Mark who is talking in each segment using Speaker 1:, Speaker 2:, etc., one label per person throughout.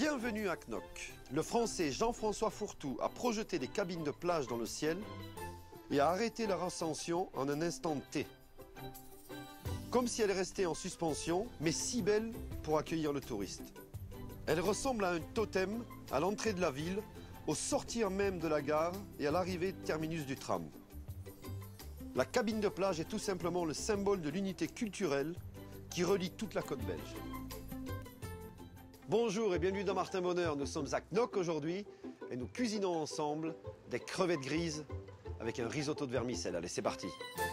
Speaker 1: Bienvenue à Knock. Le Français Jean-François Fourtou a projeté des cabines de plage dans le ciel et a arrêté leur ascension en un instant T. Comme si elle restait en suspension, mais si belle pour accueillir le touriste. Elle ressemble à un totem à l'entrée de la ville, au sortir même de la gare et à l'arrivée terminus du tram. La cabine de plage est tout simplement le symbole de l'unité culturelle qui relie toute la côte belge. Bonjour et bienvenue dans Martin Bonheur. Nous sommes à Knock aujourd'hui et nous cuisinons ensemble des crevettes grises avec un risotto de vermicelle. Allez, c'est parti.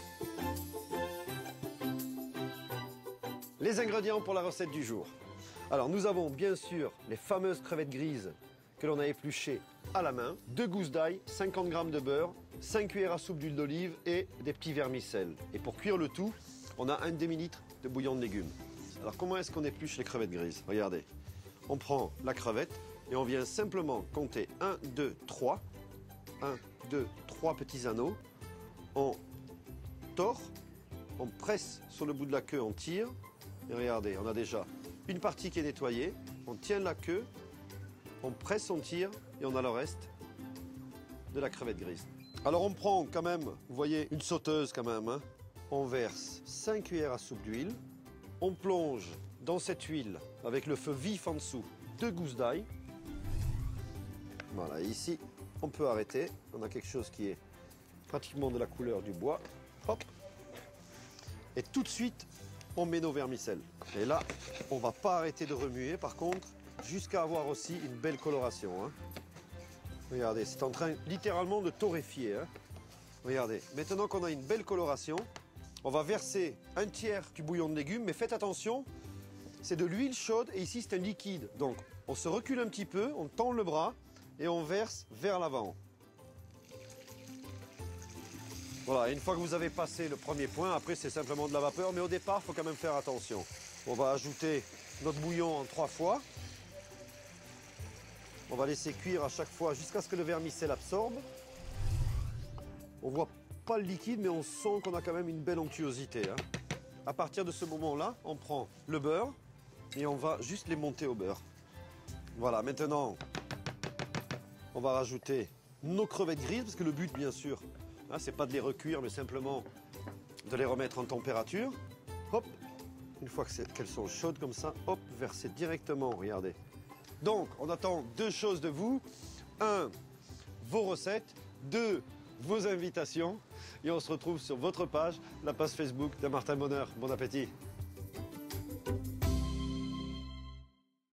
Speaker 1: Les ingrédients pour la recette du jour. Alors, nous avons bien sûr les fameuses crevettes grises que l'on a épluchées à la main, 2 gousses d'ail, 50 g de beurre, 5 cuillères à soupe d'huile d'olive et des petits vermicelles. Et pour cuire le tout, on a un demi-litre de bouillon de légumes. Alors, comment est-ce qu'on épluche les crevettes grises? Regardez. On prend la crevette et on vient simplement compter 1, 2, 3. 1, 2, 3 petits anneaux. On tord, on presse sur le bout de la queue, on tire. Et regardez, on a déjà une partie qui est nettoyée. On tient la queue, on presse, on tire et on a le reste de la crevette grise. Alors on prend quand même, vous voyez, une sauteuse quand même. Hein. On verse 5 cuillères à soupe d'huile. On plonge dans cette huile, avec le feu vif en dessous, 2 gousses d'ail. Voilà, ici, on peut arrêter. On a quelque chose qui est pratiquement de la couleur du bois. Hop. Et tout de suite, on met nos vermicelles. Et là, on ne va pas arrêter de remuer, par contre, jusqu'à avoir aussi une belle coloration. Hein. Regardez, c'est en train littéralement de torréfier. Hein. Regardez, maintenant qu'on a une belle coloration, on va verser un tiers du bouillon de légumes, mais faites attention, c'est de l'huile chaude et ici c'est un liquide. Donc on se recule un petit peu, on tend le bras et on verse vers l'avant. Voilà, une fois que vous avez passé le premier point, après c'est simplement de la vapeur, mais au départ il faut quand même faire attention. On va ajouter notre bouillon en 3 fois. On va laisser cuire à chaque fois jusqu'à ce que le vermicelle absorbe. On voit pas le liquide, mais on sent qu'on a quand même une belle onctuosité. Hein. À partir de ce moment-là, on prend le beurre et on va juste les monter au beurre. Voilà, maintenant, on va rajouter nos crevettes grises, parce que le but, bien sûr, hein, c'est pas de les recuire, mais simplement de les remettre en température. Hop, une fois qu'elles sont chaudes comme ça, hop, verser directement, regardez. Donc, on attend 2 choses de vous. 1, vos recettes. 2, vos invitations. Et on se retrouve sur votre page, la page Facebook de Martin Bonheur. Bon appétit!